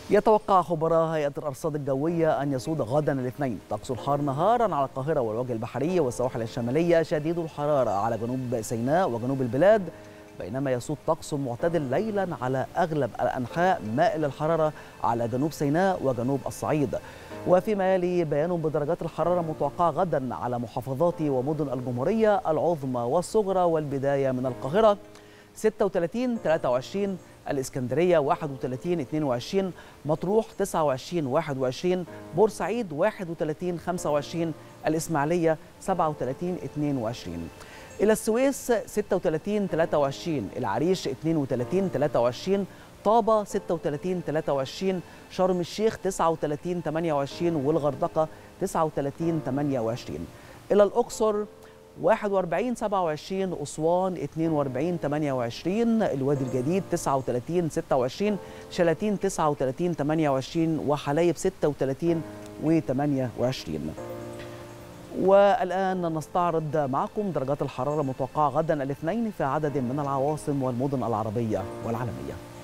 يتوقع خبراء هيئة الأرصاد الجوية أن يسود غدا الاثنين طقس الحار نهارا على القاهرة والوجه البحري والسواحل الشمالية، شديد الحرارة على جنوب سيناء وجنوب البلاد، بينما يسود طقس معتدل ليلا على أغلب الأنحاء، مائل الحرارة على جنوب سيناء وجنوب الصعيد. وفيما يلي بيان بدرجات الحرارة المتوقعة غدا على محافظات ومدن الجمهورية العظمى والصغرى، والبداية من القاهرة 36 23، الإسكندرية 31 22، مطروح 29 21، بورسعيد 31 25، الإسماعيلية 37 22، إلى السويس 36 23، العريش 32 23، طابة 36 23، شرم الشيخ 39 28، والغردقة 39 28، إلى الأقصر 41 27، أسوان 42 28، الوادي الجديد 39 26، شلاتين 39 28، وحلايب 36 و28. والآن نستعرض معكم درجات الحرارة المتوقعة غدا الاثنين في عدد من العواصم والمدن العربية والعالمية.